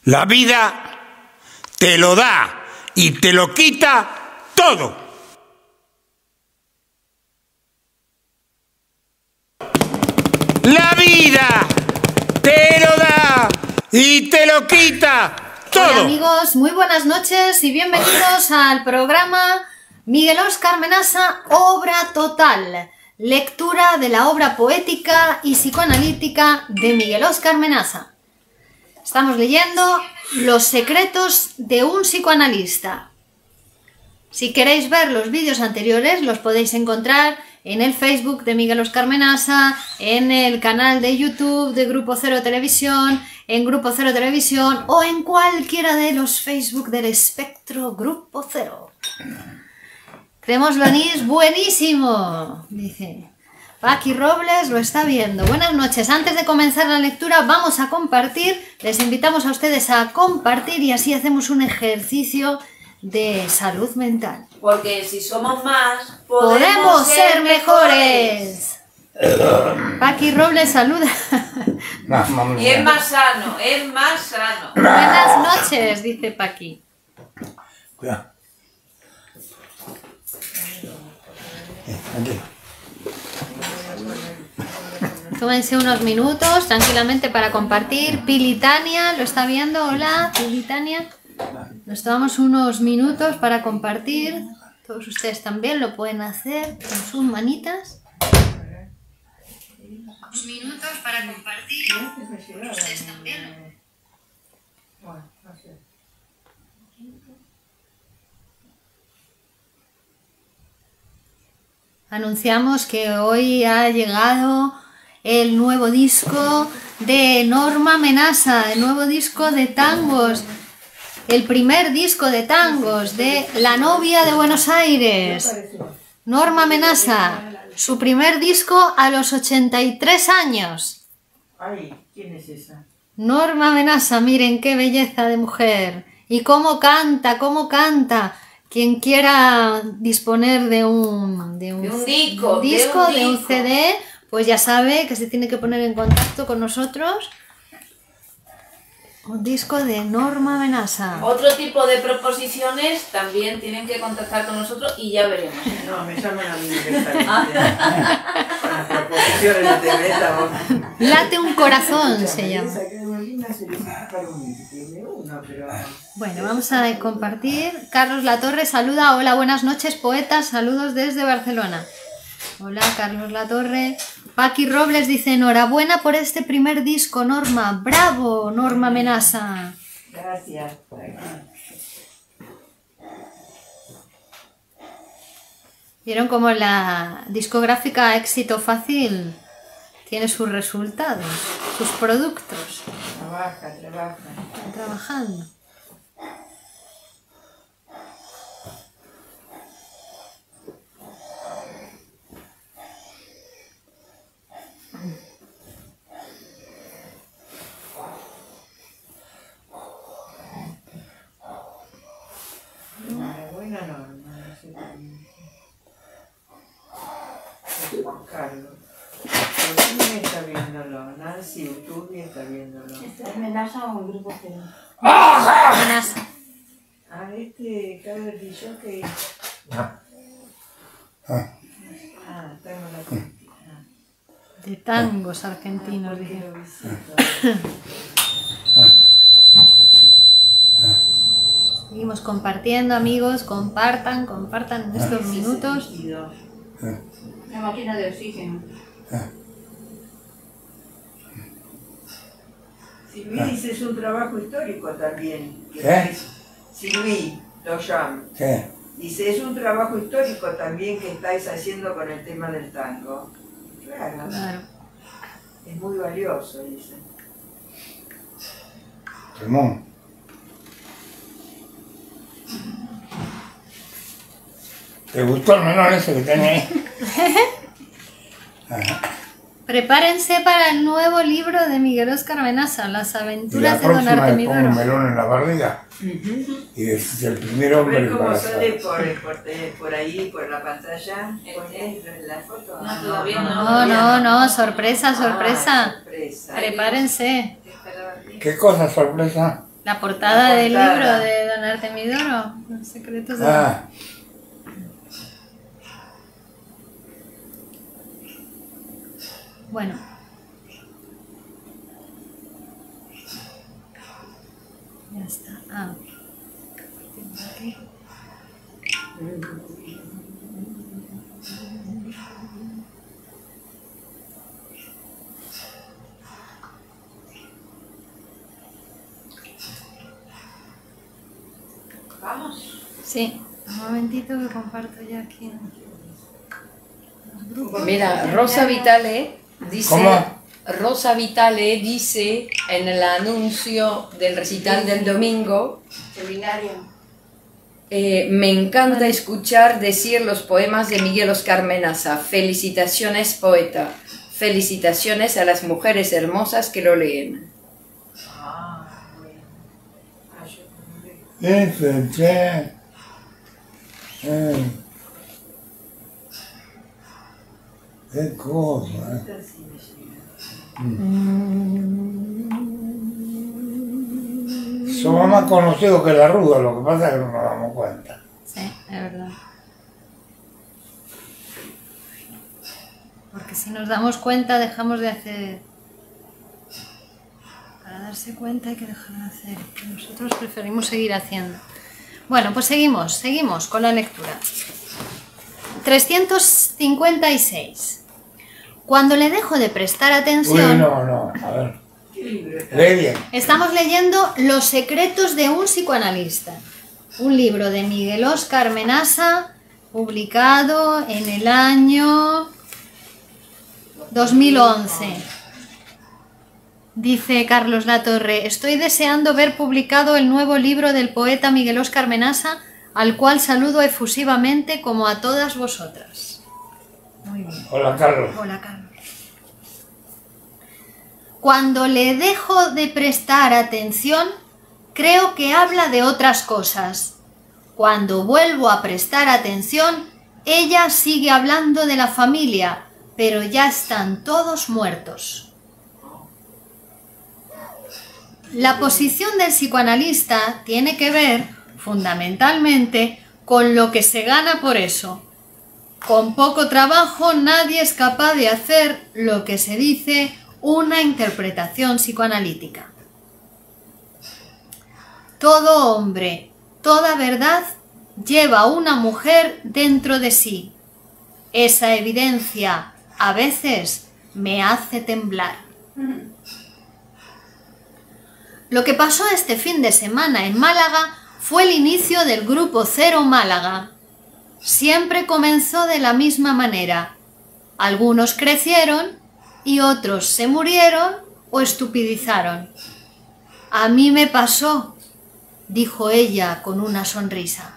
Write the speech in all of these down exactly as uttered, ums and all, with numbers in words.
La vida te lo da y te lo quita todo. La vida te lo da y te lo quita todo. Hola amigos, muy buenas noches y bienvenidos al programa Miguel Óscar Menasa, Obra Total. Lectura de la obra poética y psicoanalítica de Miguel Óscar Menasa. Estamos leyendo Los secretos de un psicoanalista. Si queréis ver los vídeos anteriores, los podéis encontrar en el Facebook de Miguel Óscar Menasa, en el canal de YouTube de Grupo Cero Televisión, en Grupo Cero Televisión o en cualquiera de los Facebook del espectro Grupo Cero. Creemos venís buenísimo, dice. Paqui Robles lo está viendo. Buenas noches. Antes de comenzar la lectura vamos a compartir. Les invitamos a ustedes a compartir y así hacemos un ejercicio de salud mental. Porque si somos más, podemos, podemos ser ser mejores. mejores. Paqui Robles saluda. Y es más sano, es más sano. Buenas noches, dice Paqui. Cuidado. Aquí. Tómense unos minutos tranquilamente para compartir. Pilitania lo está viendo. Hola, Pilitania. Nos tomamos unos minutos para compartir. Todos ustedes también lo pueden hacer con sus manitas. Unos minutos para compartir. Todos ustedes también. Anunciamos que hoy ha llegado el nuevo disco de Norma Menasa, el nuevo disco de tangos, el primer disco de tangos de La Novia de Buenos Aires. Norma Menasa, su primer disco a los ochenta y tres años. Ay, ¿quién es esa? Norma Menasa, miren qué belleza de mujer. Y cómo canta, cómo canta. Quien quiera disponer de un, de un, De un disco, un disco, de un de un disco. C D, pues ya sabe que se tiene que poner en contacto con nosotros. Un disco de Norma Menasa. Otro tipo de proposiciones también tienen que contactar con nosotros y ya veremos. No, me llaman a mí directamente. Con las proposiciones no te metas vos. Late un corazón se llama. Esa Carolina se necesita para un tiene uno, pero... Bueno, vamos a compartir. Carlos Latorre saluda. Hola, buenas noches, poetas. Saludos desde Barcelona. Hola, Carlos Latorre. Paqui Robles dice, enhorabuena por este primer disco, Norma. ¡Bravo, Norma Menasa! Gracias. ¿Vieron cómo la discográfica Éxito Fácil tiene sus resultados, sus productos? Trabaja, trabaja. Están trabajando. Buena Norma. No sé también. Juan Carlos. ¿Quién está viéndolo? Nancy Utubi está viéndolo. ¿Es Menasa o el grupo Cero? Menasa. Ah, este Carlos Dillon que... Ah. Ah, tengo la Argentina. De tangos argentinos, Porque dice. lo visito. Seguimos compartiendo, amigos. Compartan, compartan en estos Ese es el minutos. líquido. La máquina de oxígeno. Si Luis dice es un trabajo histórico también. que ¿Qué? estáis- Si Luis lo llama, ¿Qué? dice es un trabajo histórico también que estáis haciendo con el tema del tango. Claro, Claro. es muy valioso, dice. Ramón. ¿Te gustó el menor ese que tenés ahí? Prepárense para el nuevo libro de Miguel Óscar Menasa, Las Y aventuras la de Don próxima le pongo un Artemidoro. melón en la barriga. Y es el primer hombre Ver cómo embarazado. sale por, por, por ahí, por la pantalla, ponéis la foto. No, Ah, todavía no. No, no, no, sorpresa, Ah, sorpresa. sorpresa. Prepárense. ¿Qué cosa sorpresa? La portada La del portada. libro de Don Artemidoro, Los secretos de... Ah, Bueno. Ya está. Ah. Aquí. Vamos. Sí, un momentito que comparto ya aquí los grupos. Mira, Rosa Vitale dice, ¿Cómo? Rosa Vitale dice en el anuncio del recital del domingo, Seminario. eh, me encanta escuchar decir los poemas de Miguel Oscar Menaza. Felicitaciones, poeta. Felicitaciones a las mujeres hermosas que lo leen. Ah, bueno. Ah, yo también. ese, che. Eh. Qué cosa, eh. Somos más conocidos que la ruda, lo que pasa es que no nos damos cuenta. Sí, es verdad. Porque si nos damos cuenta dejamos de hacer. Para darse cuenta hay que dejar de hacer. Nosotros preferimos seguir haciendo. Bueno, pues seguimos, seguimos con la lectura. trescientos cincuenta y seis. Cuando le dejo de prestar Uy, atención, no, no, a ver. ¿Qué libro está? Lee bien. estamos leyendo Los secretos de un psicoanalista, un libro de Miguel Oscar Menaza, publicado en el año dos mil once. Dice Carlos Latorre, estoy deseando ver publicado el nuevo libro del poeta Miguel Oscar Menaza, al cual saludo efusivamente como a todas vosotras. Muy bien. Hola, Carlos. Hola, Carlos. Cuando le dejo de prestar atención, creo que habla de otras cosas. Cuando vuelvo a prestar atención, ella sigue hablando de la familia, pero ya están todos muertos. La posición del psicoanalista tiene que ver, fundamentalmente, con lo que se gana por eso. Con poco trabajo nadie es capaz de hacer lo que se dice una interpretación psicoanalítica. Todo hombre, toda verdad lleva una mujer dentro de sí. Esa evidencia a veces me hace temblar. Lo que pasó este fin de semana en Málaga fue el inicio del Grupo Cero Málaga. Siempre comenzó de la misma manera. Algunos crecieron y otros se murieron o estupidizaron. A mí me pasó, dijo ella con una sonrisa.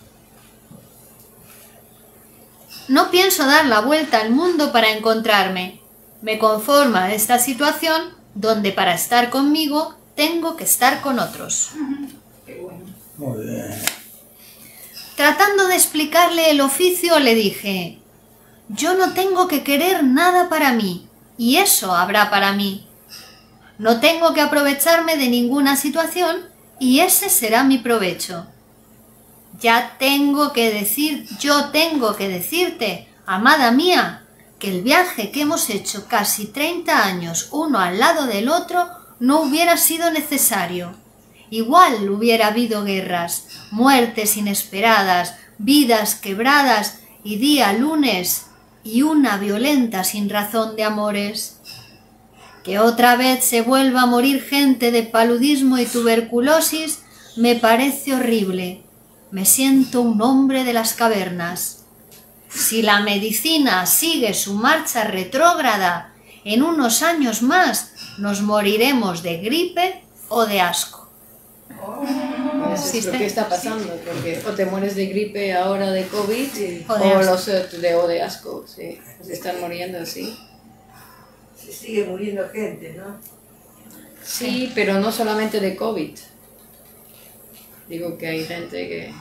No pienso dar la vuelta al mundo para encontrarme. Me conforma esta situación donde para estar conmigo tengo que estar con otros. Muy bien. Tratando de explicarle el oficio, le dije, yo no tengo que querer nada para mí, y eso habrá para mí. No tengo que aprovecharme de ninguna situación, y ese será mi provecho. Ya tengo que decir, yo tengo que decirte, amada mía, que el viaje que hemos hecho casi treinta años uno al lado del otro no hubiera sido necesario. Igual hubiera habido guerras, muertes inesperadas, vidas quebradas y día lunes y una violenta sin razón de amores. Que otra vez se vuelva a morir gente de paludismo y tuberculosis me parece horrible. Me siento un hombre de las cavernas. Si la medicina sigue su marcha retrógrada, en unos años más nos moriremos de gripe o de asco. Eso es lo que está pasando, porque o te mueres de gripe ahora de COVID O o, de asco. los eh, de, o de asco, sí, se están muriendo así. Se sigue muriendo gente, ¿no? Sí, pero no solamente de COVID. Digo que hay gente que...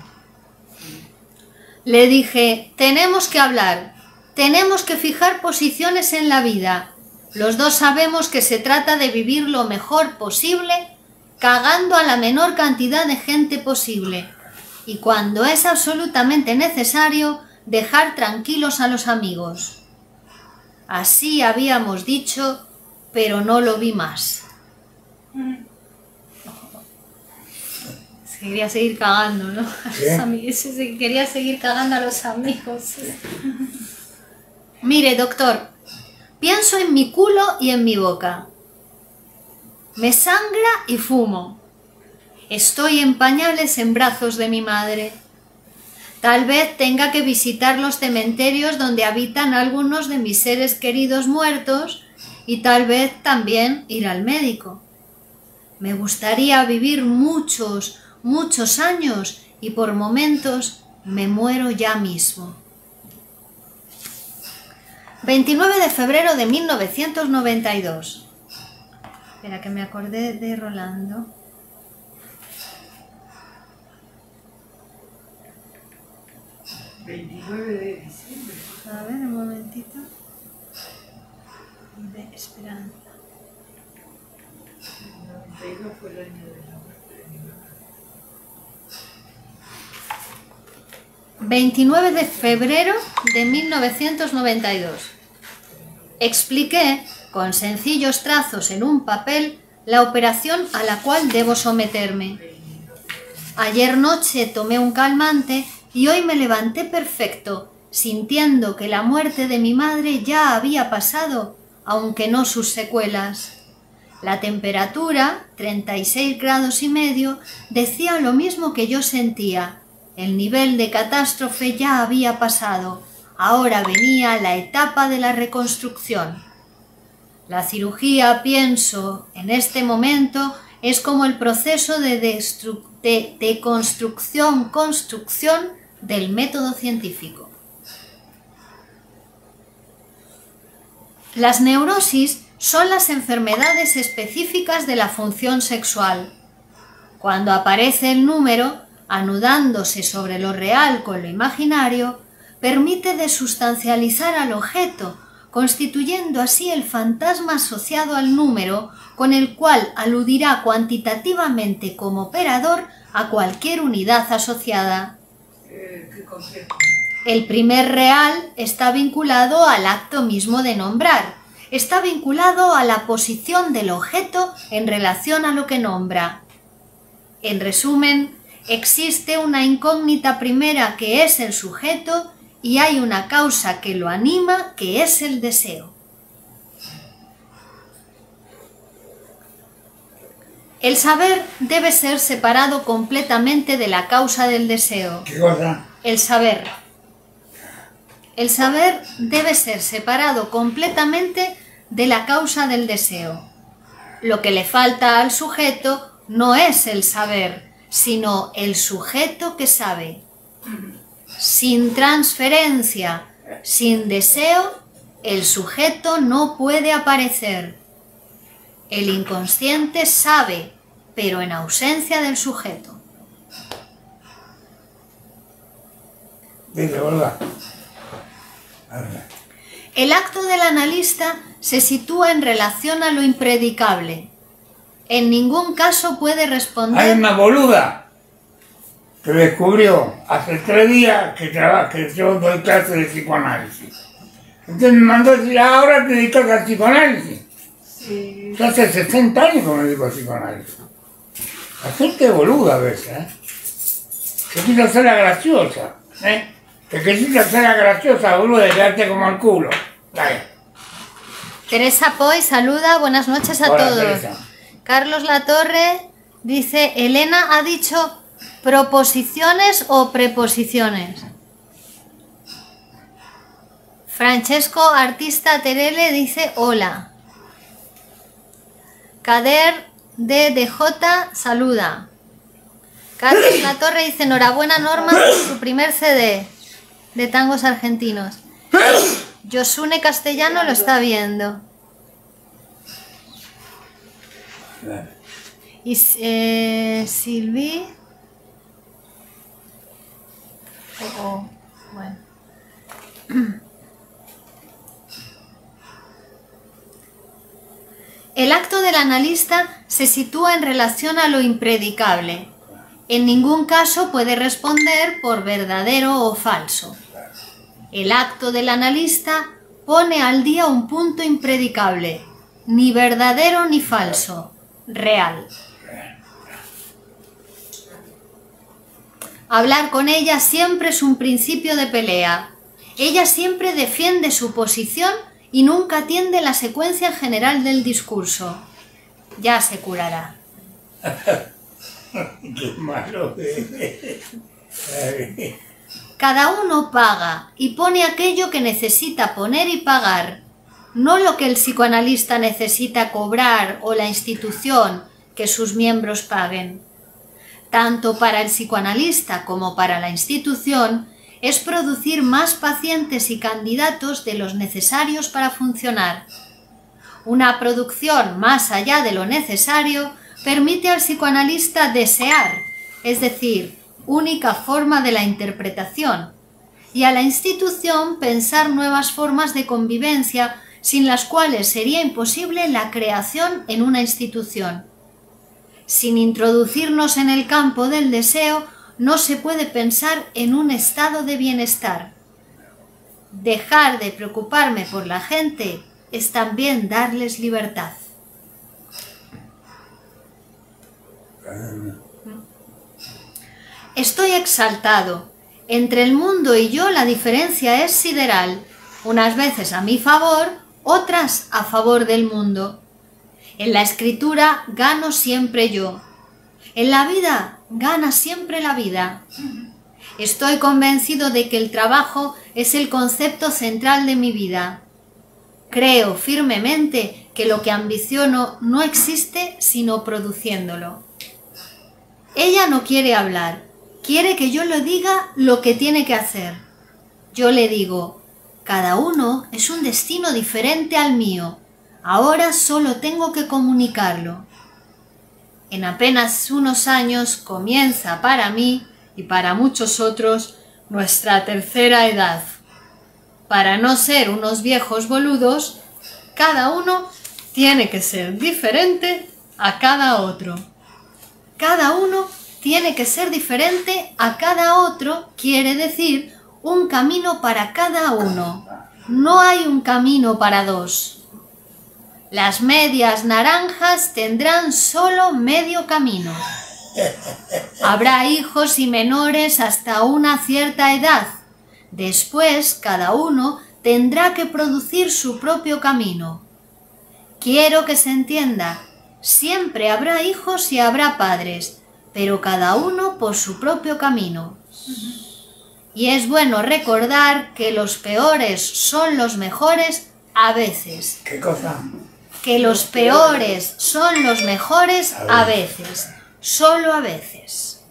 Le dije, tenemos que hablar, tenemos que fijar posiciones en la vida. Los dos sabemos que se trata de vivir lo mejor posible cagando a la menor cantidad de gente posible. Y cuando es absolutamente necesario, dejar tranquilos a los amigos. Así habíamos dicho, pero no lo vi más. Quería seguir cagando, ¿no? A los amigos. Quería seguir cagando a los amigos. Mire, doctor, pienso en mi culo y en mi boca. Me sangra y fumo. Estoy en pañales en brazos de mi madre. Tal vez tenga que visitar los cementerios donde habitan algunos de mis seres queridos muertos y tal vez también ir al médico. Me gustaría vivir muchos, muchos años y por momentos me muero ya mismo. veintinueve de febrero de mil novecientos noventa y dos. Espera, que me acordé de Rolando. veintinueve de diciembre. A ver, un momentito. De Esperanza. noventa y dos fue el año de la muerte de mi mamá. veintinueve de febrero de mil novecientos noventa y dos. Expliqué, con sencillos trazos en un papel, la operación a la cual debo someterme. Ayer noche tomé un calmante y hoy me levanté perfecto, sintiendo que la muerte de mi madre ya había pasado, aunque no sus secuelas. La temperatura, treinta y seis grados y medio, decía lo mismo que yo sentía. El nivel de catástrofe ya había pasado. Ahora venía la etapa de la reconstrucción. La cirugía, pienso, en este momento, es como el proceso de, de, de construcción-construcción del método científico. Las neurosis son las enfermedades específicas de la función sexual. Cuando aparece el número, anudándose sobre lo real con lo imaginario, permite desustancializar al objeto, constituyendo así el fantasma asociado al número, con el cual aludirá cuantitativamente como operador a cualquier unidad asociada. Eh, ¿Qué concepto? El primer real está vinculado al acto mismo de nombrar, está vinculado a la posición del objeto en relación a lo que nombra. En resumen, existe una incógnita primera que es el sujeto y hay una causa que lo anima que es el deseo. El saber debe ser separado completamente de la causa del deseo. ¿Qué cosa? El saber. El saber debe ser separado completamente de la causa del deseo. Lo que le falta al sujeto no es el saber, sino el sujeto que sabe. Sin transferencia, sin deseo, el sujeto no puede aparecer. El inconsciente sabe, pero en ausencia del sujeto. Dice, ¿verdad? El acto del analista se sitúa en relación a lo impredicable. En ningún caso puede responder... Hay una boluda que descubrió hace tres días que trabaja, que yo doy clases de psicoanálisis. Entonces me mandó a decir, ahora te dedicas al psicoanálisis. Sí. Yo hace sesenta años que me dedico al psicoanálisis. La gente es boluda a veces, ¿eh? Que quiere hacer la graciosa, ¿eh? Que quisiste hacer la graciosa, boluda, de quedarte como el culo. Dale. Teresa Poy saluda, buenas noches a Hola, todos. Teresa. Carlos Latorre dice, Elena ha dicho proposiciones o preposiciones. Francesco Artista Terele dice hola. Kader D D J saluda. Carlos Latorre dice enhorabuena Norma por su primer C D de tangos argentinos. Yosune Castellano lo está viendo. Y eh, Silvi. Oh, oh, bueno. El acto del analista se sitúa en relación a lo impredicable. En ningún caso puede responder por verdadero o falso. El acto del analista pone al día un punto impredicable, ni verdadero ni falso, real. Hablar con ella siempre es un principio de pelea. Ella siempre defiende su posición y nunca atiende la secuencia general del discurso. Ya se curará. Qué malo. Cada uno paga y pone aquello que necesita poner y pagar, no lo que el psicoanalista necesita cobrar o la institución que sus miembros paguen. Tanto para el psicoanalista como para la institución es producir más pacientes y candidatos de los necesarios para funcionar. Una producción más allá de lo necesario permite al psicoanalista desear, es decir, única forma de la interpretación, y a la institución pensar nuevas formas de convivencia sin las cuales sería imposible la creación en una institución. Sin introducirnos en el campo del deseo, no se puede pensar en un estado de bienestar. Dejar de preocuparme por la gente es también darles libertad. Estoy exaltado. Entre el mundo y yo la diferencia es sideral, unas veces a mi favor, otras a favor del mundo. En la escritura gano siempre yo. En la vida gana siempre la vida. Estoy convencido de que el trabajo es el concepto central de mi vida. Creo firmemente que lo que ambiciono no existe sino produciéndolo. Ella no quiere hablar, quiere que yo le diga lo que tiene que hacer. Yo le digo, cada uno es un destino diferente al mío, ahora solo tengo que comunicarlo. En apenas unos años comienza para mí y para muchos otros nuestra tercera edad. Para no ser unos viejos boludos, cada uno tiene que ser diferente a cada otro. Cada uno tiene que ser diferente a cada otro, quiere decir un camino para cada uno. No hay un camino para dos. Las medias naranjas tendrán solo medio camino. Habrá hijos y menores hasta una cierta edad. Después, cada uno tendrá que producir su propio camino. Quiero que se entienda, siempre habrá hijos y habrá padres, pero cada uno por su propio camino. Y es bueno recordar que los peores son los mejores a veces. ¿Qué cosa? Que los peores son los mejores a veces, solo a veces.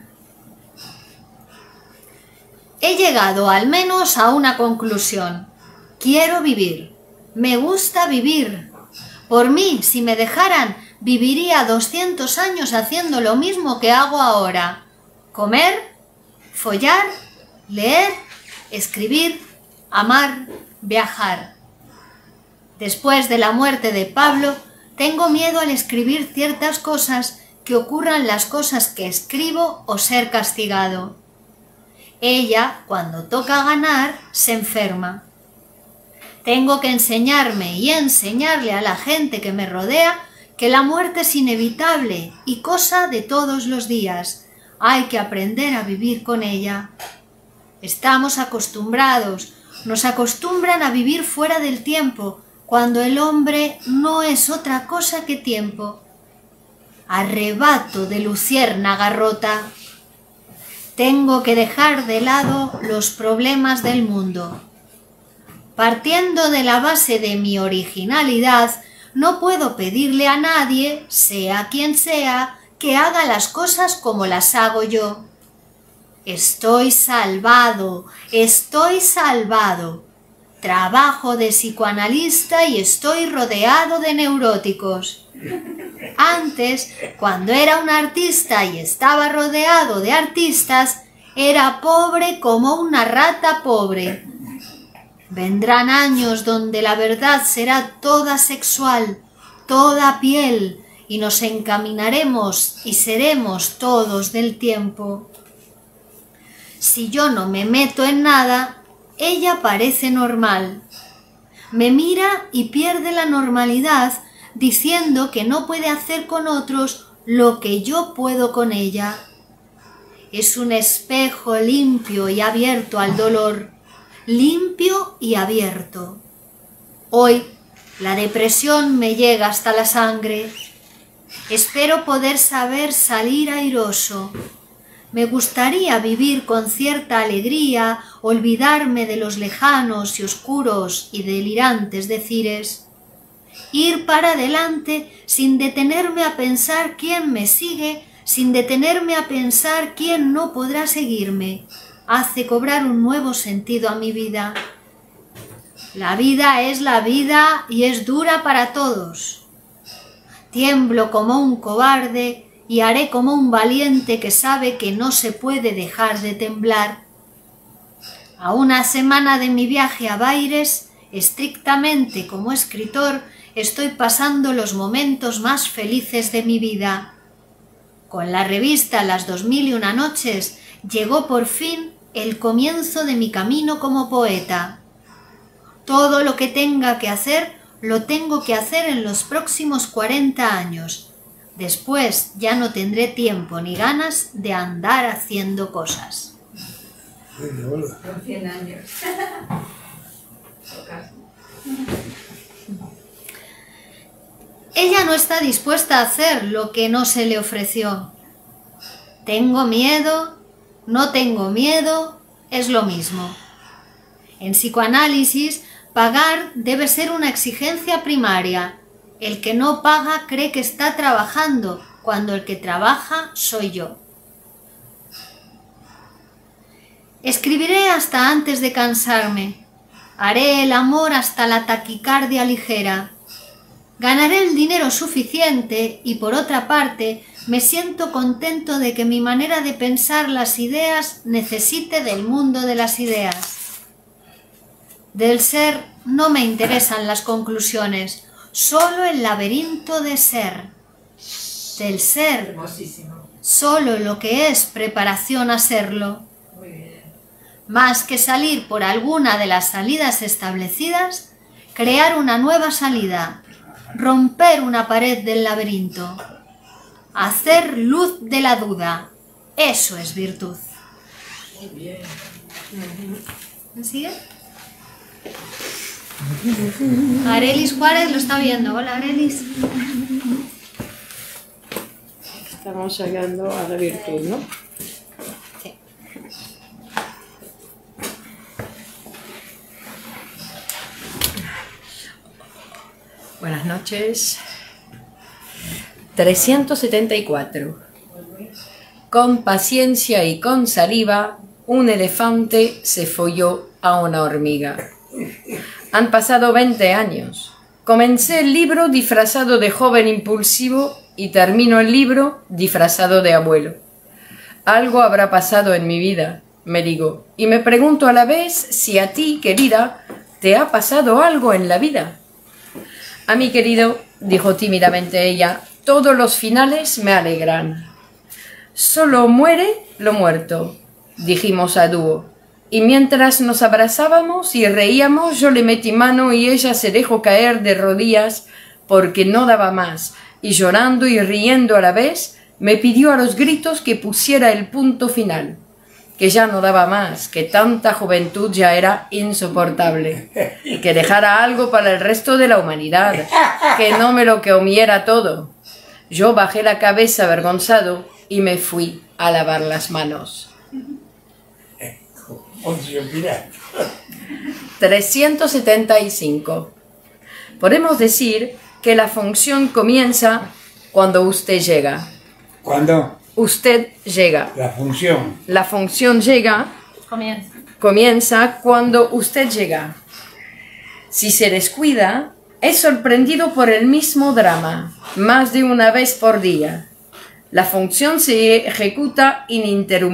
He llegado al menos a una conclusión. Quiero vivir. Me gusta vivir. Por mí, si me dejaran, viviría doscientos años haciendo lo mismo que hago ahora. Comer, follar, leer, escribir, amar, viajar. Después de la muerte de Pablo, tengo miedo al escribir ciertas cosas, que ocurran las cosas que escribo o ser castigado. Ella, cuando toca ganar, se enferma. Tengo que enseñarme y enseñarle a la gente que me rodea que la muerte es inevitable y cosa de todos los días. Hay que aprender a vivir con ella. Estamos acostumbrados, nos acostumbran a vivir fuera del tiempo, cuando el hombre no es otra cosa que tiempo. Arrebato de luciérnaga rota. Tengo que dejar de lado los problemas del mundo. Partiendo de la base de mi originalidad, no puedo pedirle a nadie, sea quien sea, que haga las cosas como las hago yo. Estoy salvado, estoy salvado. Trabajo de psicoanalista y estoy rodeado de neuróticos. Antes, cuando era un artista y estaba rodeado de artistas, era pobre como una rata pobre. Vendrán años donde la verdad será toda sexual, toda piel, y nos encaminaremos y seremos todos del tiempo. Si yo no me meto en nada, ella parece normal. Me mira y pierde la normalidad diciendo que no puede hacer con otros lo que yo puedo con ella. Es un espejo limpio y abierto al dolor, limpio y abierto. Hoy la depresión me llega hasta la sangre. Espero poder saber salir airoso. Me gustaría vivir con cierta alegría, olvidarme de los lejanos y oscuros y delirantes decires. Ir para adelante sin detenerme a pensar quién me sigue, sin detenerme a pensar quién no podrá seguirme, hace cobrar un nuevo sentido a mi vida. La vida es la vida y es dura para todos. Tiemblo como un cobarde y haré como un valiente que sabe que no se puede dejar de temblar. A una semana de mi viaje a Baires, estrictamente como escritor, estoy pasando los momentos más felices de mi vida. Con la revista Las dos mil y una noches llegó por fin el comienzo de mi camino como poeta. Todo lo que tenga que hacer, lo tengo que hacer en los próximos cuarenta años. Después ya no tendré tiempo ni ganas de andar haciendo cosas. Con cien años. Ella no está dispuesta a hacer lo que no se le ofreció. Tengo miedo, no tengo miedo, es lo mismo. En psicoanálisis, pagar debe ser una exigencia primaria. El que no paga cree que está trabajando, cuando el que trabaja soy yo. Escribiré hasta antes de cansarme. Haré el amor hasta la taquicardia ligera. Ganaré el dinero suficiente y, por otra parte, me siento contento de que mi manera de pensar las ideas necesite del mundo de las ideas. Del ser no me interesan las conclusiones, solo el laberinto de ser. Del ser, Hermosísimo. solo lo que es preparación a serlo. Muy bien. Más que salir por alguna de las salidas establecidas, crear una nueva salida, romper una pared del laberinto, hacer luz de la duda, eso es virtud. Muy bien. ¿Me sigue? Arelis Juárez lo está viendo. Hola, Arelis. Estamos llegando a la virtud, ¿no? Sí. Buenas noches. trescientos setenta y cuatro. Con paciencia y con saliva, un elefante se folló a una hormiga. Han pasado veinte años. Comencé el libro disfrazado de joven impulsivo y termino el libro disfrazado de abuelo. Algo habrá pasado en mi vida, me digo, y me pregunto a la vez si a ti, querida, te ha pasado algo en la vida. A mí, querido, dijo tímidamente ella, todos los finales me alegran. Solo muere lo muerto, dijimos a dúo. Y mientras nos abrazábamos y reíamos, yo le metí mano y ella se dejó caer de rodillas porque no daba más, y llorando y riendo a la vez, me pidió a los gritos que pusiera el punto final, que ya no daba más, que tanta juventud ya era insoportable, que dejara algo para el resto de la humanidad, que no me lo comiera todo. Yo bajé la cabeza avergonzado y me fui a lavar las manos. trescientos setenta y cinco. Podemos decir que la función comienza cuando usted llega. ¿Cuándo? Usted llega. La función. La función llega, Comienza. comienza cuando usted llega. Si se descuida, es sorprendido por el mismo drama, más de una vez por día. La función se ejecuta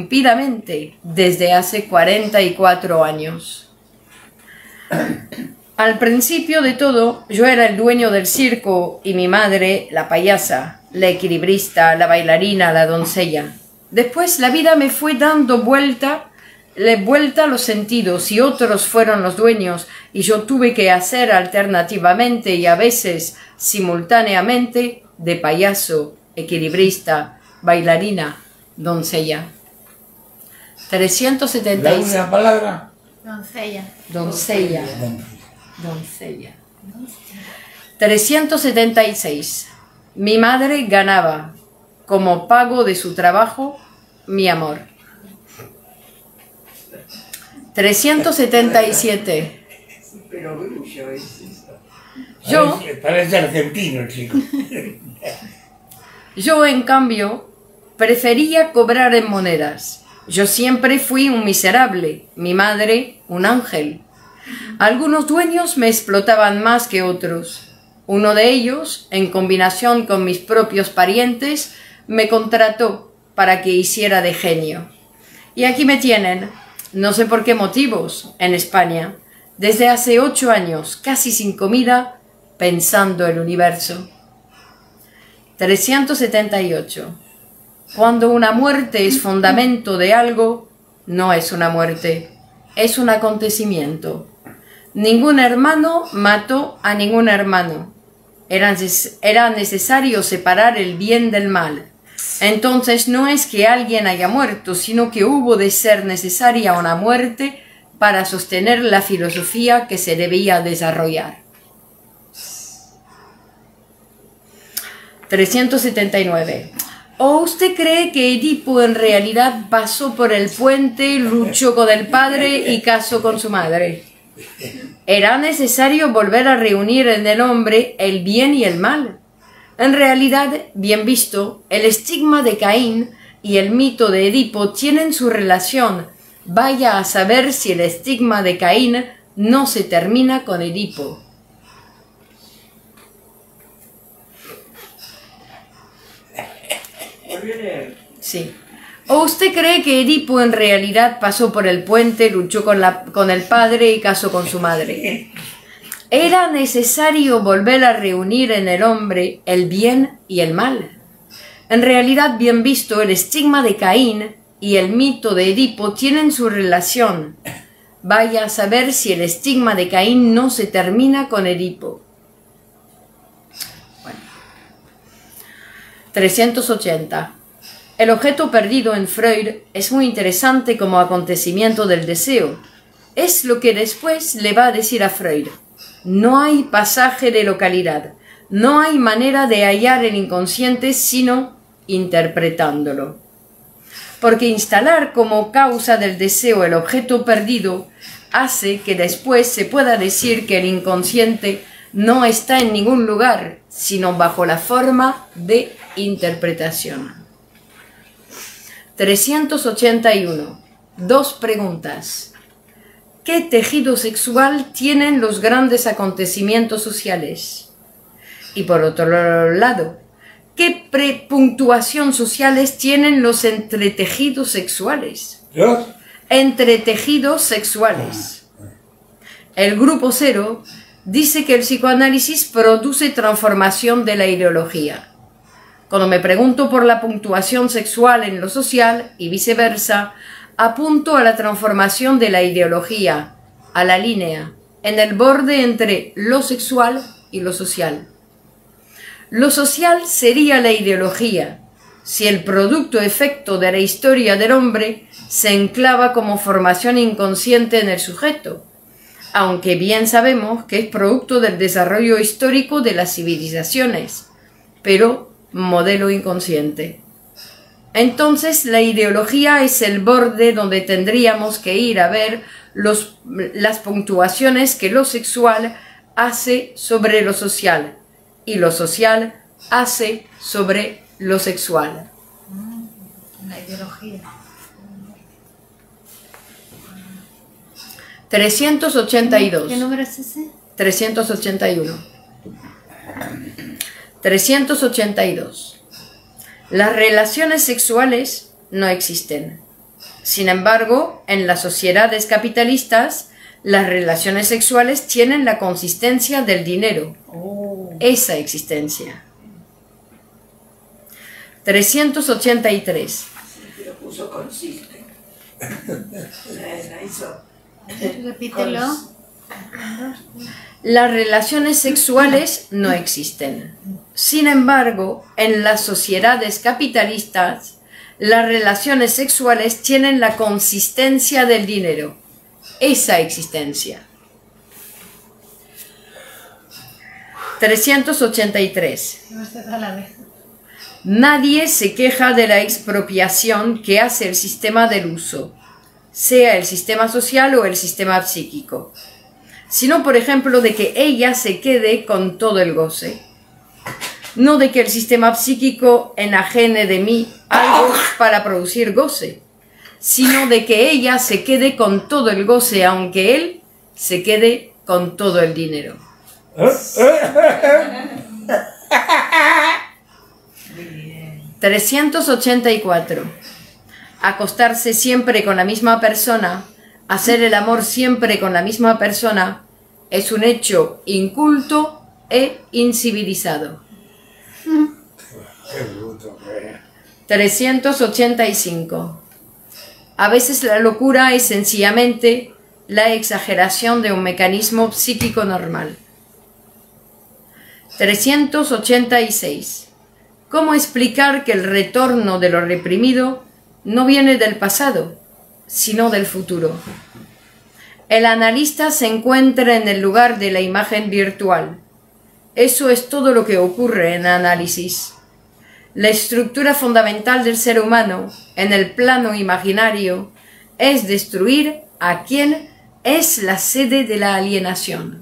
ininterrumpidamente desde hace cuarenta y cuatro años. Al principio de todo, yo era el dueño del circo y mi madre, la payasa, la equilibrista, la bailarina, la doncella. Después la vida me fue dando vuelta, le vuelta los sentidos y otros fueron los dueños y yo tuve que hacer alternativamente y a veces simultáneamente de payaso, equilibrista, bailarina, doncella. trescientos setenta y seis. ¿La última palabra? Doncella. Doncella. Doncella. trescientos setenta y seis. Mi madre ganaba, como pago de su trabajo, mi amor. trescientos setenta y siete. Pero grullo es eso. Yo, Parece, parece argentino, chico. yo, en cambio, prefería cobrar en monedas. Yo siempre fui un miserable, mi madre un ángel. Algunos dueños me explotaban más que otros. Uno de ellos, en combinación con mis propios parientes, me contrató para que hiciera de genio. Y aquí me tienen, no sé por qué motivos, en España, desde hace ocho años, casi sin comida, pensando el universo. trescientos setenta y ocho. Cuando una muerte es fundamento de algo, no es una muerte, es un acontecimiento. Ningún hermano mató a ningún hermano. Era, era necesario separar el bien del mal. Entonces no es que alguien haya muerto, sino que hubo de ser necesaria una muerte para sostener la filosofía que se debía desarrollar. trescientos setenta y nueve. ¿O usted cree que Edipo en realidad pasó por el puente, luchó con el padre y casó con su madre? Era necesario volver a reunir en el hombre el bien y el mal. En realidad, bien visto, el estigma de Caín y el mito de Edipo tienen su relación. Vaya a saber si el estigma de Caín no se termina con Edipo. Sí. ¿O usted cree que Edipo en realidad pasó por el puente, luchó con, la, con el padre y casó con su madre? Era necesario volver a reunir en el hombre el bien y el mal. En realidad, bien visto, el estigma de Caín y el mito de Edipo tienen su relación. Vaya a saber si el estigma de Caín no se termina con Edipo. Bueno. trescientos ochenta. El objeto perdido en Freud es muy interesante como acontecimiento del deseo. Es lo que después le va a decir a Freud. No hay pasaje de localidad, no hay manera de hallar el inconsciente sino interpretándolo. Porque instalar como causa del deseo el objeto perdido hace que después se pueda decir que el inconsciente no está en ningún lugar, sino bajo la forma de interpretación. trescientos ochenta y uno. Dos preguntas. ¿Qué tejido sexual tienen los grandes acontecimientos sociales? Y por otro lado, ¿qué prepuntuación sociales tienen los entretejidos sexuales? ¿Los? Entretejidos sexuales. El grupo cero dice que el psicoanálisis produce transformación de la ideología. Cuando me pregunto por la puntuación sexual en lo social y viceversa, apunto a la transformación de la ideología, a la línea, en el borde entre lo sexual y lo social. Lo social sería la ideología, si el producto efecto de la historia del hombre se enclava como formación inconsciente en el sujeto, aunque bien sabemos que es producto del desarrollo histórico de las civilizaciones, pero modelo inconsciente. Entonces la ideología es el borde donde tendríamos que ir a ver los, las puntuaciones que lo sexual hace sobre lo social y lo social hace sobre lo sexual. La ideología. trescientos ochenta y dos. ¿Qué número es ese? trescientos ochenta y uno. trescientos ochenta y dos. Las relaciones sexuales no existen. Sin embargo, en las sociedades capitalistas, Las relaciones sexuales tienen la consistencia del dinero. Esa existencia. trescientos ochenta y tres. Lo puso consiste. La hizo. Repítelo. Las relaciones sexuales no existen. Sin embargo, en las sociedades capitalistas, las relaciones sexuales tienen la consistencia del dinero. Esa existencia. trescientos ochenta y tres. Nadie se queja de la expropiación que hace el sistema del uso, sea el sistema social o el sistema psíquico, sino, por ejemplo, de que ella se quede con todo el goce. No de que el sistema psíquico enajene de mí algo para producir goce, sino de que ella se quede con todo el goce, aunque él se quede con todo el dinero. trescientos ochenta y cuatro. Acostarse siempre con la misma persona, hacer el amor siempre con la misma persona, es un hecho inculto e incivilizado. Qué bruto que es. trescientos ochenta y cinco. A veces la locura es sencillamente la exageración de un mecanismo psíquico normal. trescientos ochenta y seis. ¿Cómo explicar que el retorno de lo reprimido no viene del pasado, sino del futuro? El analista se encuentra en el lugar de la imagen virtual. Eso es todo lo que ocurre en análisis. La estructura fundamental del ser humano, en el plano imaginario, es destruir a quien es la sede de la alienación.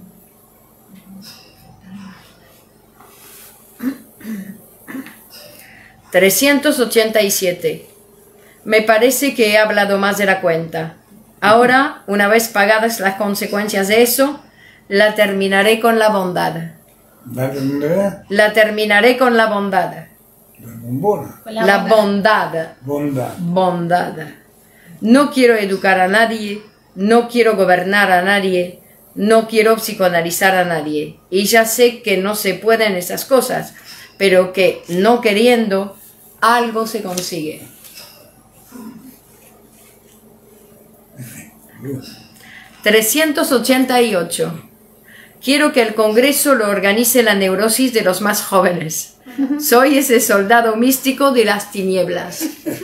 trescientos ochenta y siete. Me parece que he hablado más de la cuenta. Ahora, una vez pagadas las consecuencias de eso, la terminaré con la bondad. ¿La tendré? La terminaré con la bondad. La bombona. La bondad. Bondad. Bondad. No quiero educar a nadie, no quiero gobernar a nadie, no quiero psicoanalizar a nadie. Y ya sé que no se pueden esas cosas, pero que no queriendo, algo se consigue. trescientos ochenta y ocho. Quiero que el Congreso lo organice la neurosis de los más jóvenes. Soy ese soldado místico de las tinieblas.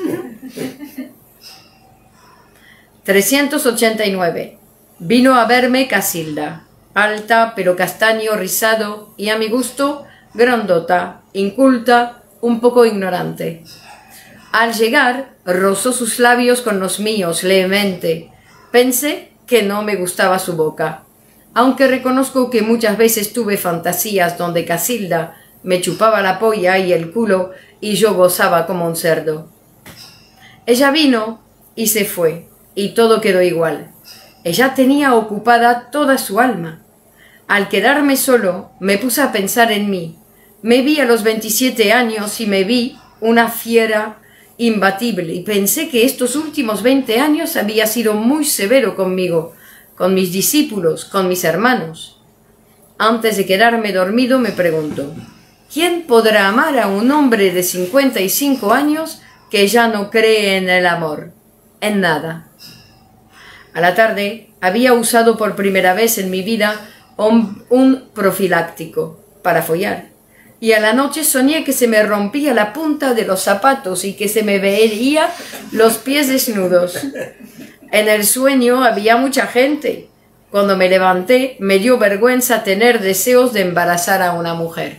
trescientos ochenta y nueve. Vino a verme Casilda, alta pero castaño rizado y a mi gusto grandota, inculta, un poco ignorante. Al llegar, rozó sus labios con los míos levemente. Pensé que no me gustaba su boca, aunque reconozco que muchas veces tuve fantasías donde Casilda me chupaba la polla y el culo y yo gozaba como un cerdo. Ella vino y se fue, y todo quedó igual. Ella tenía ocupada toda su alma. Al quedarme solo, me puse a pensar en mí. Me vi a los veintisiete años y me vi una fiera imbatible, y pensé que estos últimos veinte años había sido muy severo conmigo, con mis discípulos, con mis hermanos. Antes de quedarme dormido me pregunto, ¿quién podrá amar a un hombre de cincuenta y cinco años que ya no cree en el amor? En nada. A la tarde había usado por primera vez en mi vida un, un profiláctico para follar. Y a la noche soñé que se me rompía la punta de los zapatos y que se me veía los pies desnudos. En el sueño había mucha gente. Cuando me levanté, me dio vergüenza tener deseos de embarazar a una mujer.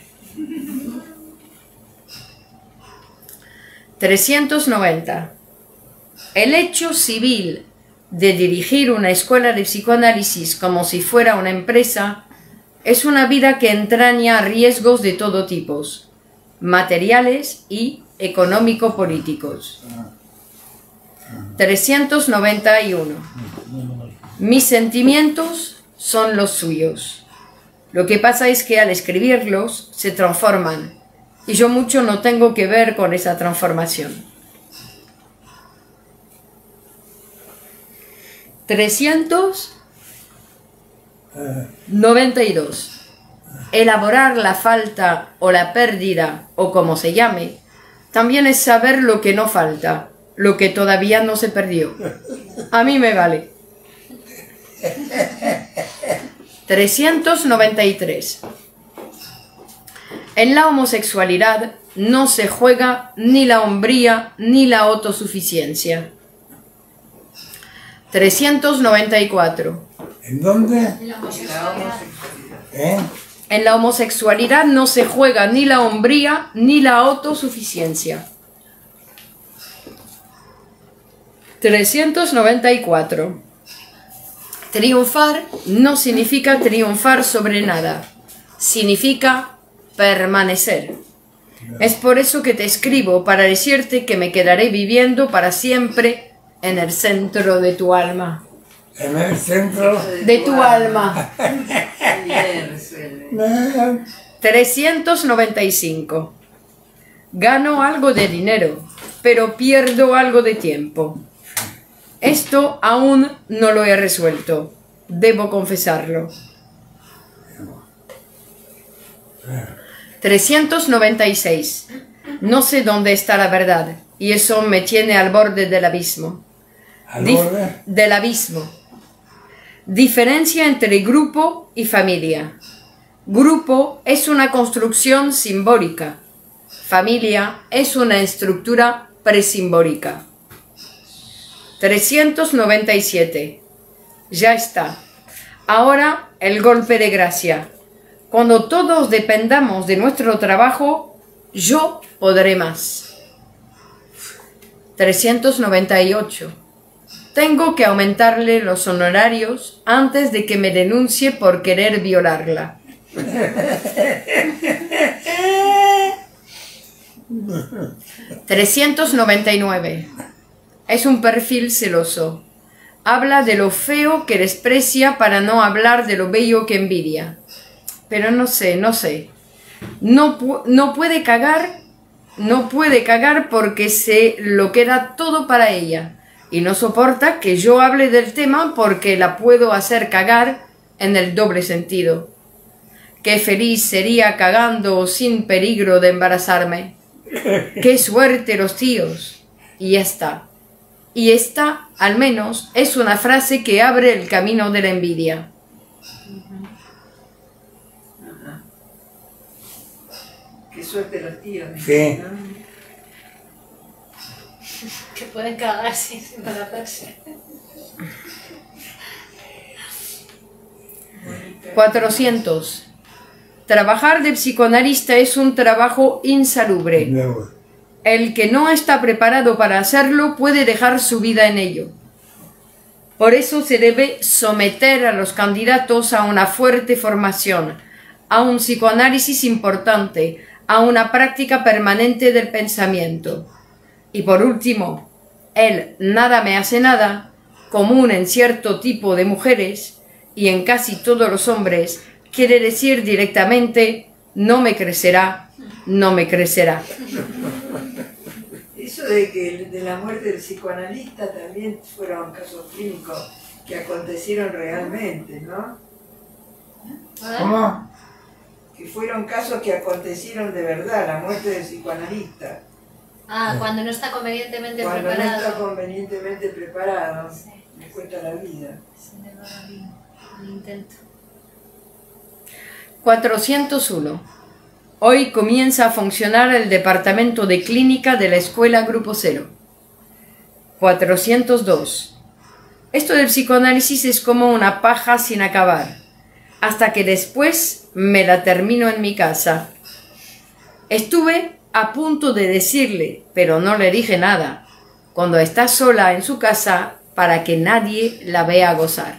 trescientos noventa. El hecho civil de dirigir una escuela de psicoanálisis como si fuera una empresa es una vida que entraña riesgos de todo tipo, materiales y económico-políticos. trescientos noventa y uno. Mis sentimientos son los suyos. Lo que pasa es que al escribirlos se transforman, y yo mucho no tengo que ver con esa transformación. trescientos noventa y dos. Elaborar la falta o la pérdida, o como se llame, también es saber lo que no falta, lo que todavía no se perdió. A mí me vale. trescientos noventa y tres. En la homosexualidad no se juega ni la hombría ni la autosuficiencia. trescientos noventa y cuatro. ¿En dónde? La homosexualidad. ¿Eh? En la homosexualidad no se juega ni la hombría ni la autosuficiencia. trescientos noventa y cuatro. Triunfar no significa triunfar sobre nada, significa permanecer. Es por eso que te escribo, para decirte que me quedaré viviendo para siempre en el centro de tu alma. En el centro. De tu alma. Bien, Suele. trescientos noventa y cinco. Gano algo de dinero, pero pierdo algo de tiempo. Esto aún no lo he resuelto, debo confesarlo. trescientos noventa y seis. No sé dónde está la verdad, y eso me tiene al borde del abismo. ¿Al Dif- borde? Del abismo. Diferencia entre grupo y familia. Grupo es una construcción simbólica. Familia es una estructura presimbólica. trescientos noventa y siete. Ya está. Ahora el golpe de gracia. Cuando todos dependamos de nuestro trabajo, yo podré más. trescientos noventa y ocho. Tengo que aumentarle los honorarios antes de que me denuncie por querer violarla. trescientos noventa y nueve. Es un perfil celoso. Habla de lo feo que desprecia para no hablar de lo bello que envidia. Pero no sé, no sé. No, pu- no puede cagar, no puede cagar porque se lo queda todo para ella. Y no soporta que yo hable del tema porque la puedo hacer cagar en el doble sentido. Qué feliz sería cagando sin peligro de embarazarme. Qué suerte los tíos. Y ya está. Y esta, al menos, es una frase que abre el camino de la envidia. Qué suerte los tíos. Sí. ¿no? Que pueden cagar sin embarazarse. cuatrocientos. Trabajar de psicoanalista es un trabajo insalubre. Luego. El que no está preparado para hacerlo puede dejar su vida en ello. Por eso se debe someter a los candidatos a una fuerte formación, a un psicoanálisis importante, a una práctica permanente del pensamiento. Y por último, el nada me hace nada, común en cierto tipo de mujeres y en casi todos los hombres, quiere decir directamente no me crecerá, no me crecerá. Eso de que de la muerte del psicoanalista también fueron casos clínicos que acontecieron realmente, ¿no? ¿Cómo? Que fueron casos que acontecieron de verdad, la muerte del psicoanalista. Ah, cuando no está convenientemente Cuando no preparado. está convenientemente preparado, Sí. me cuesta la vida. Se le va la vida al intento. cuatrocientos uno. Hoy comienza a funcionar el departamento de clínica de la escuela Grupo Cero. cuatrocientos dos. Esto del psicoanálisis es como una paja sin acabar, hasta que después me la termino en mi casa. Estuve a punto de decirle, pero no le dije nada, cuando está sola en su casa para que nadie la vea gozar.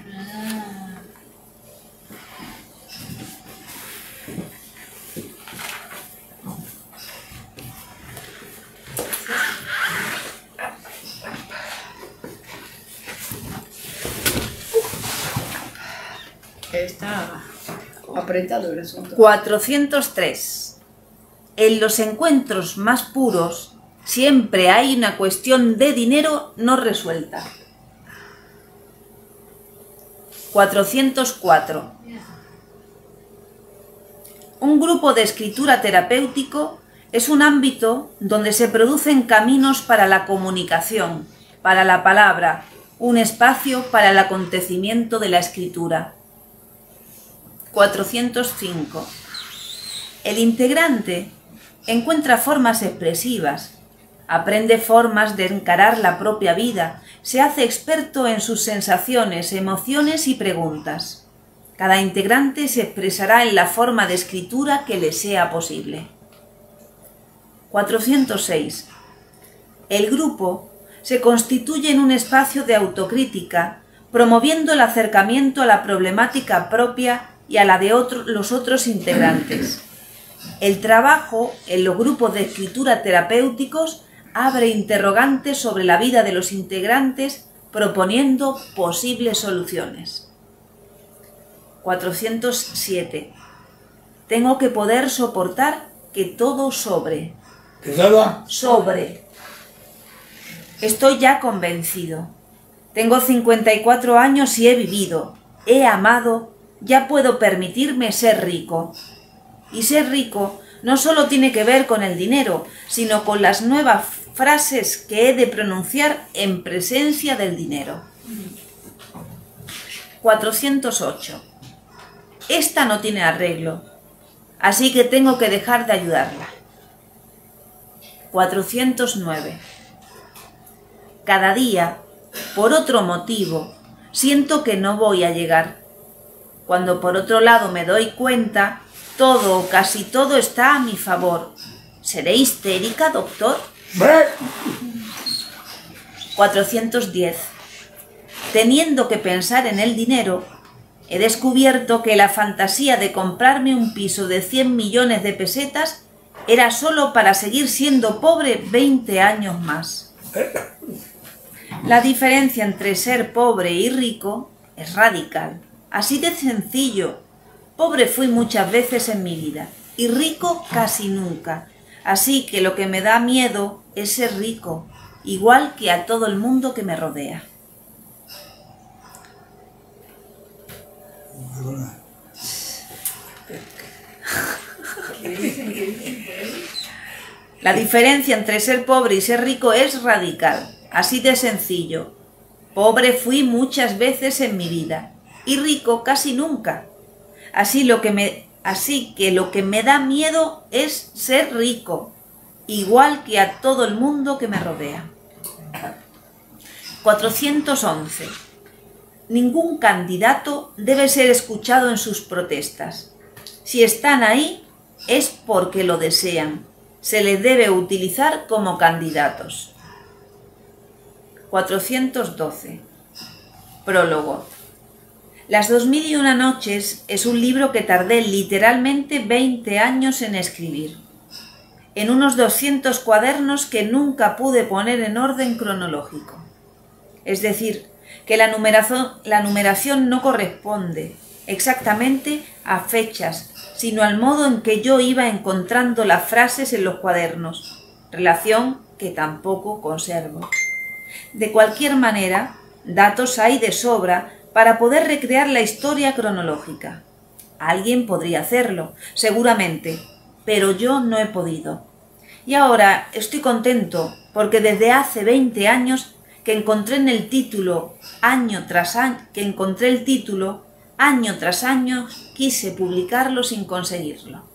Está apretado el asunto. cuatrocientos tres. En los encuentros más puros siempre hay una cuestión de dinero no resuelta. cuatrocientos cuatro. Un grupo de escritura terapéutico es un ámbito donde se producen caminos para la comunicación, para la palabra, un espacio para el acontecimiento de la escritura. cuatrocientos cinco. El integrante encuentra formas expresivas, aprende formas de encarar la propia vida, se hace experto en sus sensaciones, emociones y preguntas. Cada integrante se expresará en la forma de escritura que le sea posible. cuatrocientos seis. El grupo se constituye en un espacio de autocrítica, promoviendo el acercamiento a la problemática propia y a la de otro, los otros integrantes. El trabajo en los grupos de escritura terapéuticos abre interrogantes sobre la vida de los integrantes, proponiendo posibles soluciones. cuatrocientos siete. Tengo que poder soportar que todo sobre. ¿Que todo? Sobre. Estoy ya convencido. Tengo cincuenta y cuatro años y he vivido, he amado, ya puedo permitirme ser rico. Y ser rico no solo tiene que ver con el dinero, sino con las nuevas frases que he de pronunciar en presencia del dinero. cuatrocientos ocho. Esta no tiene arreglo, así que tengo que dejar de ayudarla. cuatrocientos nueve. Cada día, por otro motivo, siento que no voy a llegar. Cuando por otro lado me doy cuenta, todo o casi todo está a mi favor. ¿Seré histérica, doctor? cuatrocientos diez. Teniendo que pensar en el dinero, he descubierto que la fantasía de comprarme un piso de cien millones de pesetas era solo para seguir siendo pobre veinte años más. La diferencia entre ser pobre y rico es radical, así de sencillo. Pobre fui muchas veces en mi vida y rico casi nunca, así que lo que me da miedo es ser rico, igual que a todo el mundo que me rodea. La diferencia entre ser pobre y ser rico es radical, así de sencillo. Pobre fui muchas veces en mi vida y rico casi nunca. Así, lo que me, así que lo que me da miedo es ser rico, igual que a todo el mundo que me rodea. cuatrocientos once. Ningún candidato debe ser escuchado en sus protestas. Si están ahí, es porque lo desean. Se les debe utilizar como candidatos. cuatrocientos doce. Prólogo. Las dos mil y una noches es un libro que tardé literalmente veinte años en escribir, en unos doscientos cuadernos que nunca pude poner en orden cronológico. Es decir, que la numeración, la numeración no corresponde exactamente a fechas, sino al modo en que yo iba encontrando las frases en los cuadernos, relación que tampoco conservo. De cualquier manera, datos hay de sobra para poder recrear la historia cronológica. Alguien podría hacerlo, seguramente, pero yo no he podido. Y ahora estoy contento porque desde hace veinte años que encontré en el título, año tras año, que encontré el título, año tras año, quise publicarlo sin conseguirlo.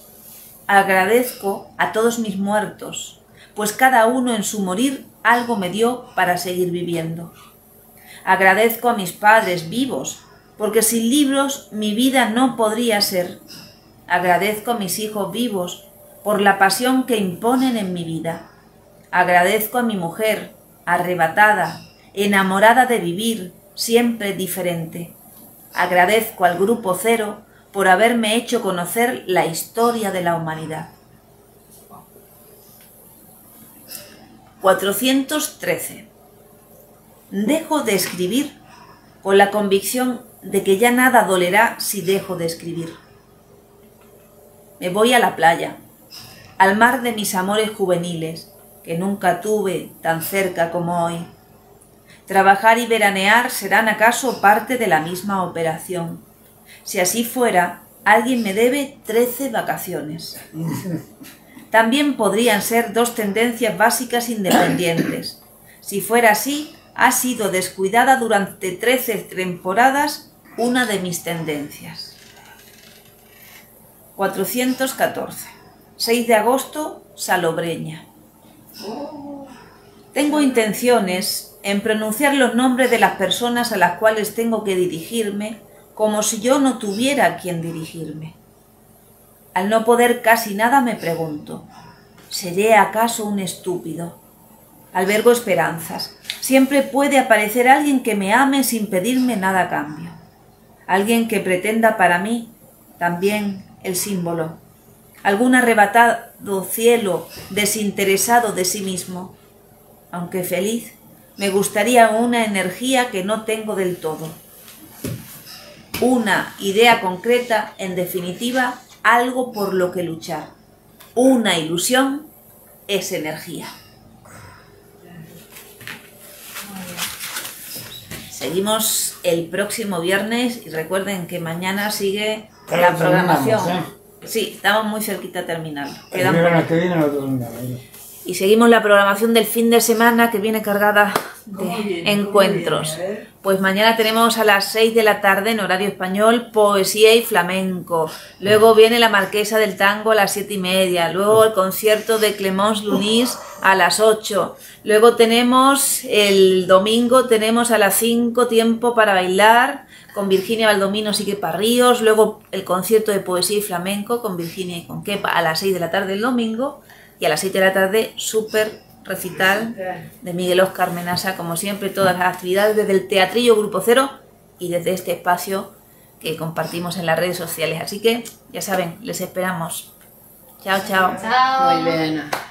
Agradezco a todos mis muertos, pues cada uno en su morir algo me dio para seguir viviendo. Agradezco a mis padres vivos, porque sin libros mi vida no podría ser. Agradezco a mis hijos vivos por la pasión que imponen en mi vida. Agradezco a mi mujer, arrebatada, enamorada de vivir, siempre diferente. Agradezco al Grupo Cero por haberme hecho conocer la historia de la humanidad. cuatrocientos trece. Dejo de escribir con la convicción de que ya nada dolerá si dejo de escribir. Me voy a la playa, al mar de mis amores juveniles, que nunca tuve tan cerca como hoy. Trabajar y veranear serán acaso parte de la misma operación. Si así fuera, alguien me debe trece vacaciones. También podrían ser dos tendencias básicas independientes. Si fuera así, ha sido descuidada durante trece temporadas una de mis tendencias. cuatrocientos catorce. seis de agosto, Salobreña. Tengo intenciones en pronunciar los nombres de las personas a las cuales tengo que dirigirme como si yo no tuviera a quien dirigirme. Al no poder casi nada me pregunto, ¿seré acaso un estúpido? Albergo esperanzas. Siempre puede aparecer alguien que me ame sin pedirme nada a cambio. Alguien que pretenda para mí también el símbolo. Algún arrebatado cielo desinteresado de sí mismo. Aunque feliz, me gustaría una energía que no tengo del todo. Una idea concreta, en definitiva, algo por lo que luchar. Una ilusión es energía. Seguimos el próximo viernes y recuerden que mañana sigue Claro, la programación. terminamos, Sí, estamos muy cerquita de terminarlo. El Quedan viernes que viene lo terminamos. Y seguimos la programación del fin de semana que viene cargada ¿Cómo de viene? encuentros. ¿Cómo viene? A ver. Pues mañana tenemos a las seis de la tarde en horario español poesía y flamenco. Luego viene la Marquesa del Tango a las siete y media. Luego el concierto de Clemence Lunis a las ocho. Luego tenemos el domingo, tenemos a las cinco tiempo para bailar con Virginia Baldomino y Kepa Ríos. Luego el concierto de poesía y flamenco con Virginia y con Kepa a las seis de la tarde el domingo. Y a las siete de la tarde, súper recital de Miguel Óscar Menasa, como siempre, todas las actividades desde el Teatrillo Grupo Cero y desde este espacio que compartimos en las redes sociales. Así que, ya saben, les esperamos. Chao, chao. Chao. Muy bien.